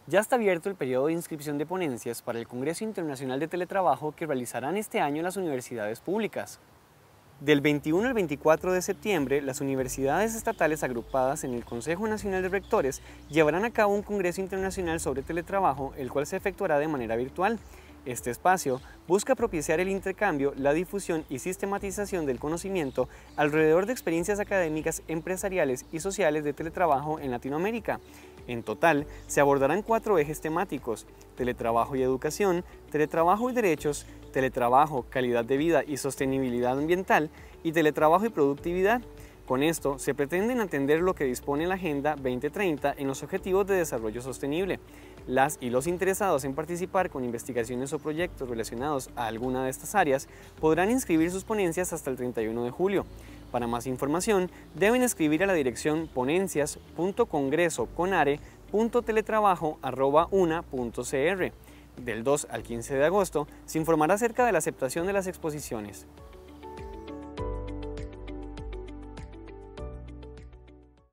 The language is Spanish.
Ya está abierto el periodo de inscripción de ponencias para el Congreso Internacional de Teletrabajo que realizarán este año las universidades públicas. Del 21 al 24 de septiembre, las universidades estatales agrupadas en el Consejo Nacional de Rectores llevarán a cabo un Congreso Internacional sobre Teletrabajo, el cual se efectuará de manera virtual. Este espacio busca propiciar el intercambio, la difusión y sistematización del conocimiento alrededor de experiencias académicas, empresariales y sociales de teletrabajo en Latinoamérica. En total, se abordarán 4 ejes temáticos: teletrabajo y educación, teletrabajo y derechos, teletrabajo, calidad de vida y sostenibilidad ambiental, y teletrabajo y productividad. Con esto, se pretende atender lo que dispone la Agenda 2030 en los Objetivos de Desarrollo Sostenible. Las y los interesados en participar con investigaciones o proyectos relacionados a alguna de estas áreas podrán inscribir sus ponencias hasta el 31 de julio. Para más información, deben escribir a la dirección ponencias.congresoconare.teletrabajo@una.cr. Del 2 al 15 de agosto se informará acerca de la aceptación de las exposiciones.